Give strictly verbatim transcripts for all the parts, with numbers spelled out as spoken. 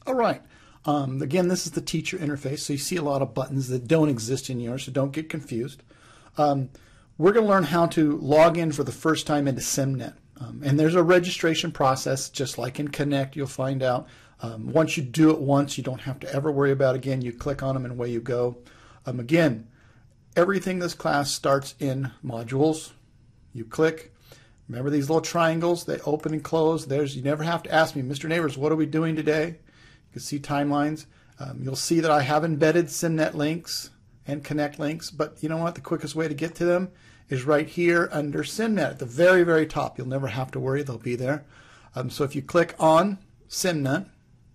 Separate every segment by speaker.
Speaker 1: All right. Um, again, this is the teacher interface, so you see a lot of buttons that don't exist in yours, so don't get confused. Um, we're going to learn how to log in for the first time into SimNet. Um, and there's a registration process, just like in Connect, you'll find out. Um, once you do it once, you don't have to ever worry about it again. You click on them and away you go. Um, again, everything this class starts in modules. You click. Remember these little triangles? They open and close. There's, you never have to ask me, Mister Neighbors, what are we doing today? You can see timelines. Um, you'll see that I have embedded SimNet links and Connect links, but you know what? The quickest way to get to them is right here under SimNet at the very, very top. You'll never have to worry. They'll be there. Um, so if you click on SimNet,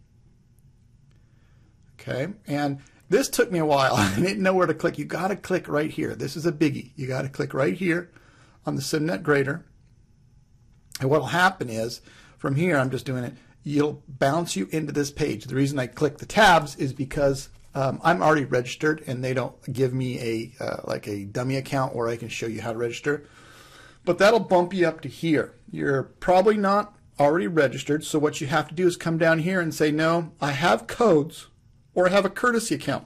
Speaker 1: okay, and this took me a while. I didn't know where to click. You got to click right here. This is a biggie. You got to click right here on the SimNet grader. And what will happen is, from here, I'm just doing it, you'll bounce you into this page. The reason I click the tabs is because um, I'm already registered and they don't give me a uh, like a dummy account where I can show you how to register. But that'll bump you up to here. You're probably not already registered, so what you have to do is come down here and say, no, I have codes or I have a courtesy account,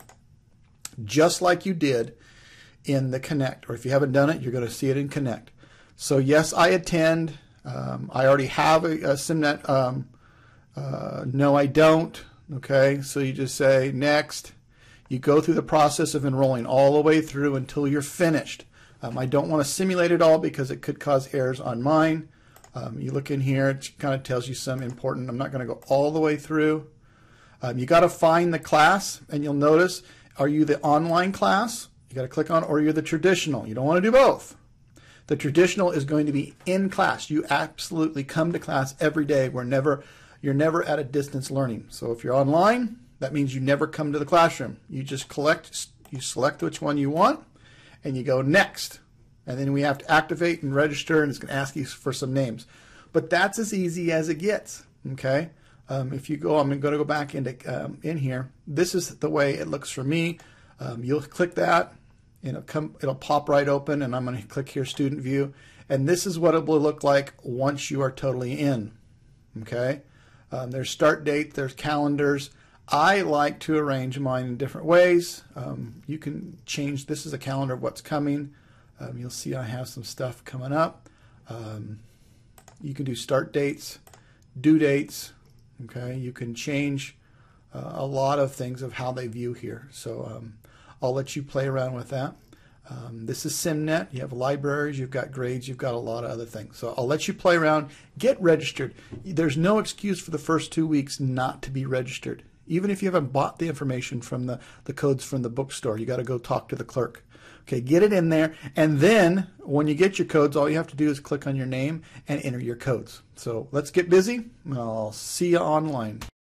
Speaker 1: just like you did in the Connect. Or if you haven't done it, you're going to see it in Connect. So yes, I attend. Um, I already have a, a SimNet. Um, uh, no, I don't. Okay, so you just say next. You go through the process of enrolling all the way through until you're finished. Um, I don't want to simulate it all because it could cause errors on mine. Um, you look in here, it kind of tells you some important. I'm not going to go all the way through. Um, you got to find the class, and you'll notice, are you the online class? You got to click on, or you're the traditional. You don't want to do both. The traditional is going to be in class. You absolutely come to class every day. We're never, you're never at a distance learning. So if you're online, that means you never come to the classroom. You just collect, you select which one you want, and you go next. And then we have to activate and register, and it's going to ask you for some names. But that's as easy as it gets. Okay. Um, if you go, I'm going to go back into um, in here. This is the way it looks for me. Um, you'll click that. It'll come, it'll pop right open, and I'm going to click here, Student View, and this is what it will look like once you are totally in. Okay, um, there's start date, there's calendars. I like to arrange mine in different ways. Um, you can change. This is a calendar of what's coming. Um, you'll see I have some stuff coming up. Um, you can do start dates, due dates. Okay, you can change uh, a lot of things of how they view here. So. Um, I'll let you play around with that. Um, this is SimNet. You have libraries, you've got grades, you've got a lot of other things. So I'll let you play around. Get registered. There's no excuse for the first two weeks not to be registered. Even if you haven't bought the information from the, the codes from the bookstore, you got to go talk to the clerk. Okay, get it in there, and then when you get your codes, all you have to do is click on your name and enter your codes. So let's get busy. I'll see you online.